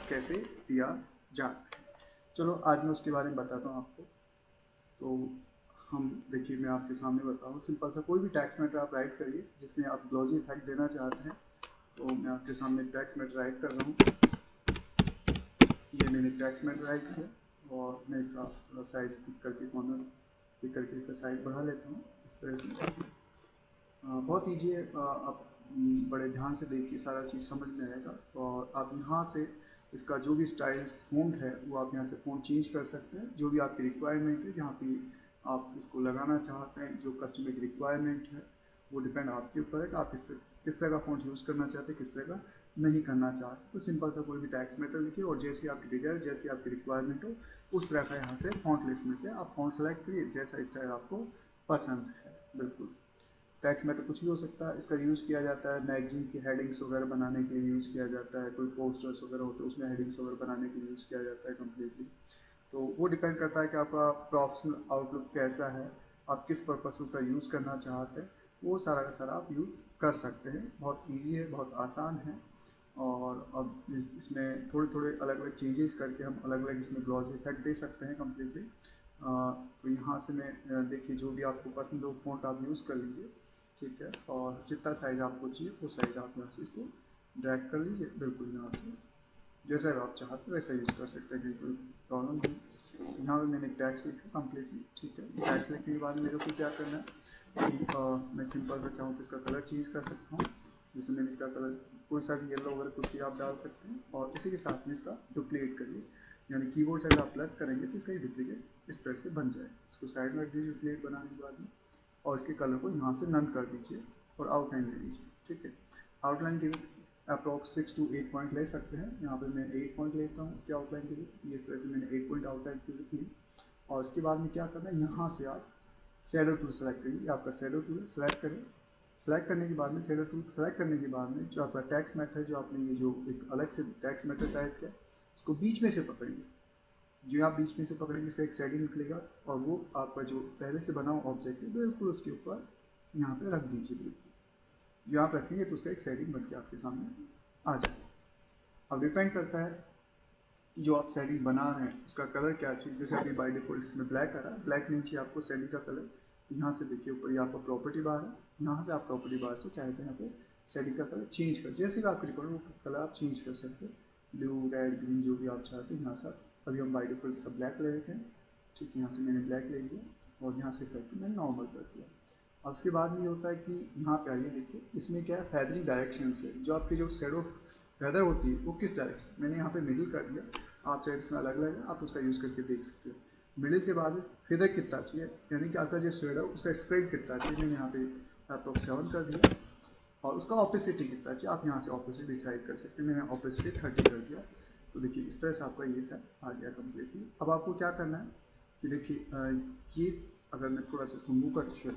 कैसे दिया जाता है। चलो आज मैं उसके बारे में बताता हूँ आपको। तो हम देखिए, मैं आपके सामने बताऊँ, सिंपल सा कोई भी टेक्स्ट मैटर आप राइट करिए जिसमें आप ग्लॉसी इफेक्ट देना चाहते हैं। तो मैं आपके सामने टेक्स्ट मैटर राइट कर रहा हूँ। ये मैंने टेक्स्ट मैटर राइट किया और मैं इसका थोड़ा साइज पिक करके कॉर्नर पिक करके इसका साइज बढ़ा लेता हूँ इस तरह से। बहुत ईजी है, आप बड़े ध्यान से देखिए, सारा चीज़ समझ में आएगा। और आप यहाँ से इसका जो भी स्टाइल्स फ़ॉन्ट है वो आप यहाँ से फ़ॉन्ट चेंज कर सकते हैं, जो भी आपकी रिक्वायरमेंट है, जहाँ पे आप इसको लगाना चाहते हैं, जो कस्टमर की रिक्वायरमेंट है वो डिपेंड आपके ऊपर है कि आप किस तरह का फ़ॉन्ट यूज़ करना चाहते हैं, किस तरह का नहीं करना चाहते। तो सिंपल सा कोई भी टेक्स्ट मैटर लिखिए और जैसी आपकी डिज़ायर, जैसी आपकी रिक्वायरमेंट हो उस तरह का यहाँ से फ़ॉन्ट लिस्ट में से आप फ़ॉन्ट सेलेक्ट करिए जैसा स्टाइल आपको पसंद है। बिल्कुल, टेक्स्ट में तो कुछ भी हो सकता है। इसका यूज़ किया जाता है मैगजीन की हेडिंग्स वगैरह बनाने के लिए यूज़ किया जाता है, कोई पोस्टर्स वगैरह होते हैं उसमें हेडिंग्स वगैरह बनाने के लिए यूज़ किया जाता है कम्प्लीटली। तो वो डिपेंड करता है कि आपका प्रोफेशनल आउटलुक कैसा है, आप किस पर्पज़ से उसका यूज़ करना चाहते हैं, वो सारा का सारा आप यूज़ कर सकते हैं। बहुत ईजी है, बहुत आसान है। और अब इसमें थोड़े थोड़े अलग अलग चेंजेस करके हम अलग अलग इसमें ग्लॉसी इफेक्ट दे सकते हैं कम्प्लीटली। तो यहाँ से मैं देखिए, जो भी आपको पसंद हो फ़ॉन्ट आप यूज़ कर लीजिए, ठीक है। और जितना साइज़ आपको चाहिए वो साइज़ आप यहाँ से इसको ड्रैग कर लीजिए। बिल्कुल, यहाँ से जैसा भी आप चाहते हो वैसा यूज़ कर सकते हैं, कोई प्रॉब्लम नहीं। यहाँ पे मैंने टैक्स लिखा कम्प्लीटली, ठीक है। टैक्स लिखने के बाद मेरे को क्या करना है कि मैं सिंपल सा चाहूँ तो इसका कलर चेंज कर सकता हूँ। जैसे मैंने इसका कलर कोई सा भी येलो वगैरह कुछ भी आप डाल सकते हैं। और इसी के साथ में इसका डुप्लीकेट करिए, यानी कीबोर्ड से अगर आप प्लस करेंगे तो इसका ये डुप्लीकेट इस तरह से बन जाए। इसको साइड में रख दीजिए डुप्लीकेट बनाने के बाद में, और इसके कलर को यहाँ से नन कर दीजिए और आउटलाइन ले लीजिए, ठीक है। आउटलाइन के लिए अप्रॉक्स 6 to 8 पॉइंट ले सकते हैं। यहाँ पे मैं 8 पॉइंट लेता हूँ इसके आउटलाइन के लिए। इस तरह से मैंने 8 पॉइंट आउटलाइन के लिए लिख ली। और इसके बाद में क्या करना है, यहाँ से आप शेडो टूल सेलेक्ट करिए। आपका शेडो टूल सेलेक्ट करें। सेलेक्ट करने के बाद में शेडो टूल सेलेक्ट करने के बाद में जो आपका टैक्स मेथड है, जो आपने ये जो एक अलग से टैक्स मेथड टाइप किया, इसको बीच में से पकड़िए। जो आप बीच में से पकड़ेंगे इसका एक शेडिंग निकलेगा और वो आपका जो पहले से बना हुआ ऑब्जेक्ट है बिल्कुल उसके ऊपर यहाँ पे रख दीजिए। बिल्कुल जो आप रखेंगे तो उसका एक शेडिंग बन के आपके सामने आ जाएगा। अब डिपेंड करता है कि जो आप शेडिंग बना रहे हैं उसका कलर क्या चाहिए। जैसे अभी बाय डिफॉल्ट इसमें ब्लैक आ रहा है, ब्लैक नहीं चाहिए आपको शेडिंग का कलर। यहाँ से देखिए ऊपर ये आपका प्रॉपर्टी बार है, यहाँ से आप प्रॉपर्टी बार से चाहे तो यहाँ पे शेडिंग का कलर चेंज कर, जैसे भी आपकी रिक्वायरमेंट वो कलर आप चेंज कर सकते हैं। ब्लू, रेड, ग्रीन जो भी आप चाहते हैं यहाँ से। अभी हम बाय डिफॉल्ट इसका ब्लैक ले लेते हैं, ठीक है। यहाँ से मैंने ब्लैक ले लिया और यहाँ से करके मैंने नॉर्मल कर दिया। और उसके बाद में ये होता है कि यहाँ पे आइए, देखिए इसमें क्या है, फेदरिंग डायरेक्शन से जो आपकी जो शेडो फेदर होती है वो किस डायरेक्शन, मैंने यहाँ पे मिडिल कर दिया। आप चाहे इसमें अलग अलग है, आप उसका यूज़ करके देख सकते हो। मिडिल के बाद फेदर कितना चाहिए, यानी कि आपका जो शेडो उसका स्प्रेड कितना चाहिए, मैंने यहाँ पे अप्रॉक्स 7 कर दिया। और उसका ऑपोसिटी कितना चाहिए आप यहाँ से ऑपोजिट डिसाइड कर सकते हैं। मैंने ऑपोसिटी 30 कर दिया। तो देखिए इस तरह से आपका ये था आ गया कम्प्लीटली। अब आपको क्या करना है कि देखिए ये अगर मैं थोड़ा सा इसको मूव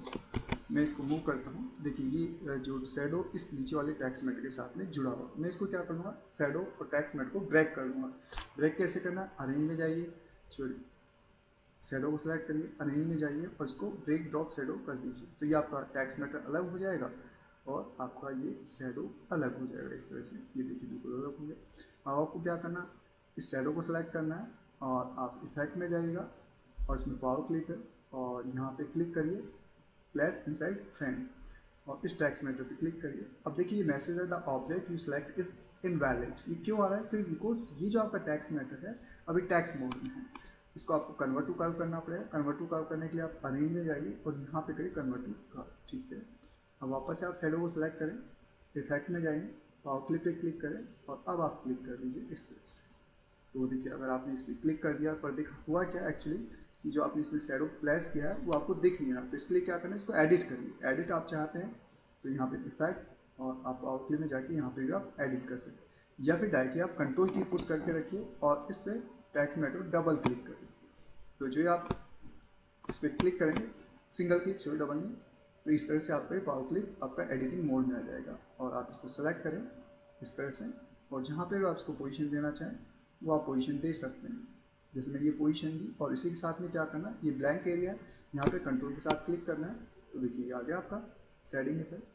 मैं इसको मूव करता हूँ, देखिए ये जो शेडो इस नीचे वाले टैक्स मेट के साथ में जुड़ा हुआ। मैं इसको क्या करूँगा, शेडो और टैक्स मेट को ब्रेक कर दूँगा। ब्रेक कैसे करना, अरेंज में जाइए, सॉरी शेडो को सेलेक्ट करिए, अरेंज में जाइए और इसको ब्रेक ड्रॉप शेडो कर दीजिए। तो ये आपका टैक्स मेटर अलग हो जाएगा और आपका ये शेडो अलग हो जाएगा इस तरह से। ये देखिए बिल्कुल अलग हो गया। अब आपको क्या करना, इस शेडो को सेलेक्ट करना है और आप इफेक्ट में जाइएगा और इसमें पावर क्लिक है और यहाँ पे क्लिक करिए प्लेस इनसाइड फ्रेम और इस टैक्स मेथड पे क्लिक करिए। अब देखिए ये मैसेज है the object you select is invalid. ये क्यों आ रहा है, तो बिकॉज ये जो आपका टैक्स मेथड है अभी टैक्स मोड में है। इसको आपको कन्वर्ट टू कर्व करना पड़ेगा। कन्वर्ट टू कर्व करने के लिए आप अरेंज में जाइए और यहाँ पे करिए कन्वर्ट टू कर्व, ठीक है। अब वापस से आप शेडो को सेलेक्ट करें, इफेक्ट में जाइए, पावर क्लिप पे क्लिक करें और अब आप क्लिक कर लीजिए इस तरह से। तो देखिए अगर आपने इस पर क्लिक कर दिया पर देखा हुआ क्या एक्चुअली कि जो आपने इसमें शेडो प्लेस किया है वो आपको दिख नहीं रहा। तो इसके लिए क्या करना है, इसको एडिट करिए। एडिट आप चाहते हैं तो यहाँ पे इफेक्ट और आप आउटलाइन में जाके यहाँ पे भी आप एडिट कर सकते हैं, या फिर डायरेक्टली आप कंट्रोल की पुश करके रखिए और इस पर टैक्स मेथड डबल क्लिक करिए। तो जो आप इस पर क्लिक करेंगे, सिंगल क्लिक सॉरी डबल नहीं, तो इस तरह से आपका पावर क्लिप आपका एडिटिंग मोड में आ जाएगा। और आप इसको सेलेक्ट करें इस तरह से और जहाँ पे भी आप इसको पोजीशन देना चाहें वो आप पोजीशन दे सकते हैं। जैसे मैंने ये पोजीशन दी और इसी के साथ में क्या करना है, ये ब्लैंक एरिया है, यहाँ पे कंट्रोल के साथ क्लिक करना है। तो देखिए आ गया आपका शेडिंग इफेक्ट।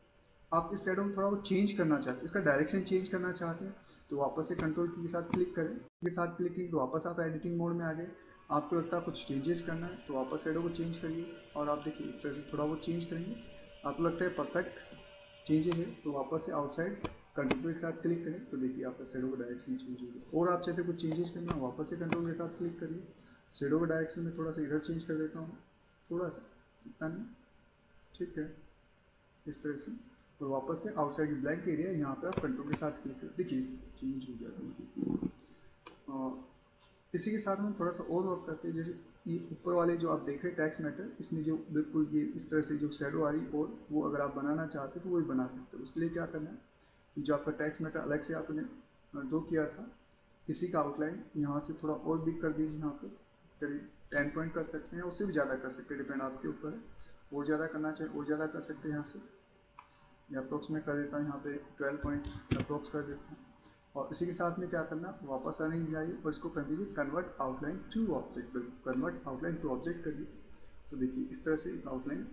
आप इस शेडो को थोड़ा वो चेंज करना चाहते हैं, इसका डायरेक्शन चेंज करना चाहते हैं, तो वापस से कंट्रोल की के साथ क्लिक करें, के साथ क्लिक तो वापस आप एडिटिंग मोड में आ जाए। आपको लगता है कुछ चेंजेस करना है तो वापस शेडो को चेंज करिए, और आप देखिए इस तरह से थोड़ा वो चेंज करेंगे, आपको लगता है परफेक्ट चेंजेस है तो वापस से आउटसाइड कंट्रोल के साथ क्लिक करें, तो देखिए आपका शेडो का डायरेक्शन चेंज हो गया। और आप चाहते कुछ चेंजेस करना, वापस से कंट्रोल के साथ क्लिक करिए, शेडो का डायरेक्शन में थोड़ा सा इधर चेंज कर देता हूँ, थोड़ा सा, इतना नहीं, ठीक है, इस तरह से। और वापस से आउटसाइड ब्लैंक एरिया यहाँ पे आप कंट्रोल के साथ क्लिक करें, देखिए चेंज हो गया। इसी के साथ में थोड़ा सा और वर्क करते हैं, जैसे ये ऊपर वाले जो आप देख रहे हैं टेक्स्ट मैटर, इसमें जो बिल्कुल ये इस तरह से जो शेडो आ रही, और वो अगर आप बनाना चाहते तो वो भी बना सकते हो। उसके लिए क्या करना है कि जो आपका टेक्स्ट मैटर अलग से आपने जो किया था, इसी का आउटलाइन यहाँ से थोड़ा और बिग कर दीजिए, यहाँ पर करीब 10 पॉइंट कर सकते हैं, उससे भी ज़्यादा कर सकते हैं, डिपेंड आपके ऊपर है। और ज़्यादा करना चाहिए और ज़्यादा कर सकते हैं, यहाँ से या अप्रोक्स में कर देता हूँ, यहाँ पे 12 पॉइंट अप्रोक्स कर देता हूँ। और इसी के साथ में क्या करना, वापस आने जाइए और इसको कर दीजिए convert outline to object, convert outline to object करिए, तो देखिए इस तरह से एक आउटलाइन,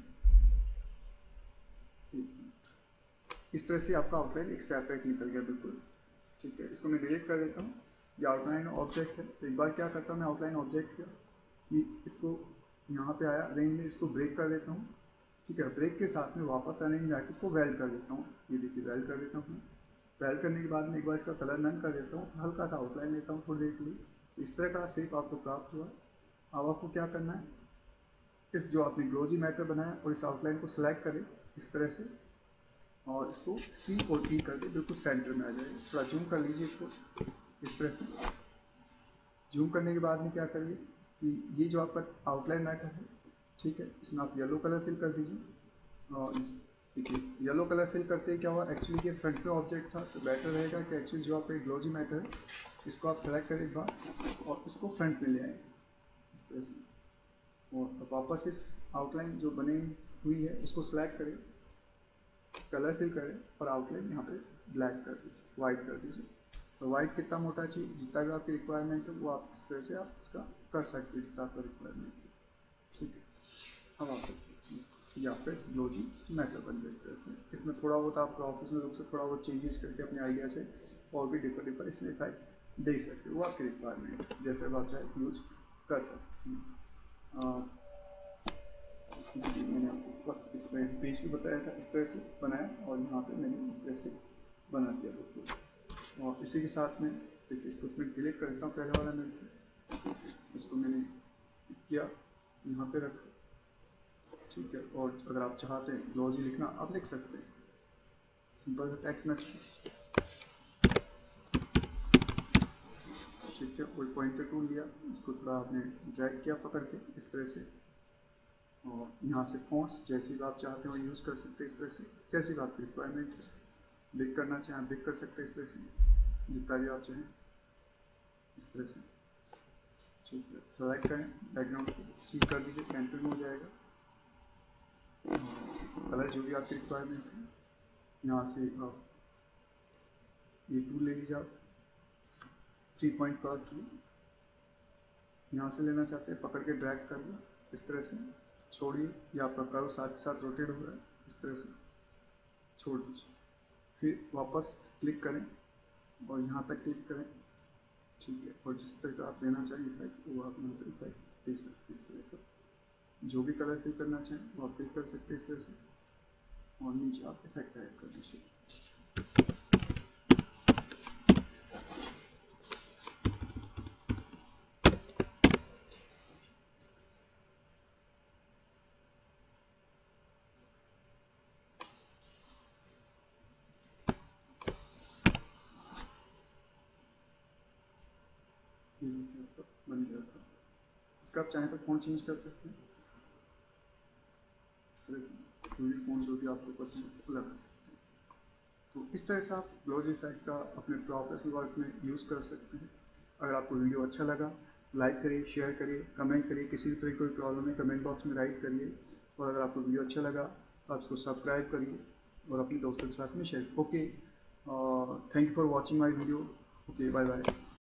इस तरह से आपका आउटलाइन एक सेपरेट निकल गया बिल्कुल, ठीक है। इसको मैं डिलीट कर देता हूँ, ये आउटलाइन ऑब्जेक्ट है। तो एक बार क्या करता हूँ मैं आउटलाइन ऑब्जेक्ट का, कि इसको यहाँ पे आया रेंज में, इसको ब्रेक कर देता हूँ, ठीक है। ब्रेक के साथ में वापस आने में जाकर इसको वेल्ड कर देता हूँ, ये देखिए वेल्ड कर देता हूँ। वेल्ड करने के बाद में एक बार इसका कलर नन कर देता हूँ, हल्का सा आउटलाइन लेता हूँ थोड़ी देर के लिए, तो इस तरह का शेप आपको प्राप्त हुआ। अब आपको क्या करना है, इस जो आपने ग्लोजी मैटर बनाया और इस आउटलाइन को सिलेक्ट करें इस तरह से, और इसको सी और ई कर दे, बिल्कुल सेंटर में आ जाए। थोड़ा जूम कर लीजिए इसको इस तरह से। जूम करने के बाद में क्या करिए कि ये जो आपका आउटलाइन मैटर है, ठीक है, इसमें आप येलो कलर फिल कर दीजिए। और देखिए येलो कलर फिल करते क्या हुआ, एक्चुअली ये फ्रंट में ऑब्जेक्ट था, तो बेटर रहेगा कि एक्चुअली जो आपका ग्लोजी मैटर है, इसको आप सेलेक्ट करें एक बार और इसको फ्रंट में ले आए इस तरह से। और वापस इस आउटलाइन जो बनी हुई है उसको सिलेक्ट करें, कलर फिल करें और आउटलाइन यहाँ पे ब्लैक कर दीजिए, वाइट कर दीजिए। तो वाइट कितना मोटा चाहिए, जितना भी आपकी रिक्वायरमेंट है वो आप इस तरह से आप इसका कर सकते हैं, जितना आपका रिक्वायरमेंट है, ठीक है। अब आप या फिर ग्लोजी मैटर बन गई तरह से। इसमें थोड़ा बहुत आप प्रोफेशनल रूप से थोड़ा बहुत चेंजेस करके अपने आइडिया से और भी डिफर इसमें इफेक्ट दे सकते हो, वो आपकी रिक्वायरमेंट जैसे आप चाहे यूज कर सकते हैं। मैंने आपको इसमें पेज भी बताया था, इस तरह से बनाया और यहाँ पे मैंने इस तरह से बना दिया बिल्कुल। और इसी के साथ में देखिए इसको मैं डिलीट कर देता हूँ, पहले वाला मैं इसको मैंने किया यहाँ पे रखा, ठीक है। और अगर आप चाहते हैं ग्लोजी लिखना आप लिख सकते हैं, सिंपल सा टेक्स्ट मैच, ठीक है। कोई पॉइंटर टूल लिया, इसको थोड़ा आपने ड्रैग किया पकड़ के इस तरह से, और यहाँ से फ़ॉन्ट्स जैसी भी आप चाहते हो यूज़ कर सकते हैं इस तरह से, जैसी भी आपकी रिक्वायरमेंट है। बिग करना चाहें बिग कर सकते हैं इस तरह से, जितना भी आप चाहें इस तरह से, ठीक है। सेलेक्ट करें बैकग्राउंड को, सी कर दीजिए, सेंटर में हो जाएगा। कलर जो भी आपकी रिक्वायरमेंट है, यहाँ से आप ये टूल ले लीजिए, आप 3 पॉइंट कर्व टूल यहाँ से लेना चाहते हैं, पकड़ के ड्रैग कर लो इस तरह से, छोड़िए, या आपका कर्व साथ के साथ रोटेट हो रहा है, इस तरह से छोड़ दीजिए। फिर वापस क्लिक करें और यहाँ तक क्लिक करें, ठीक है। और जिस तरह का आप देना चाहिए इफेक्ट वो आप यहाँ पर इफेक्ट दे सकते, इस तरह का जो भी कलर फिल करना चाहें वो आप फिल कर सकते हैं इस तरह से, और नीचे आप इफेक्ट ऐड कर दीजिए। बन गया था, इसका आप चाहें तो फ़ॉन्ट चेंज कर सकते हैं इस तरह से, कोई भी फ़ॉन्ट जो भी आपको पसंद है वो लगा सकते हैं। तो इस तरह से आप ग्लोजी इफेक्ट का अपने प्रोफेशनल वर्क में यूज़ कर सकते हैं। अगर आपको वीडियो अच्छा लगा लाइक करिए, शेयर करिए, कमेंट करिए, किसी भी तरह की कोई प्रॉब्लम है कमेंट बॉक्स में राइट करिए। और अगर आपको वीडियो अच्छा लगा तो आप इसको सब्सक्राइब करिए और अपने दोस्तों के साथ में share. Okay, thank you for watching my video. Okay, bye bye.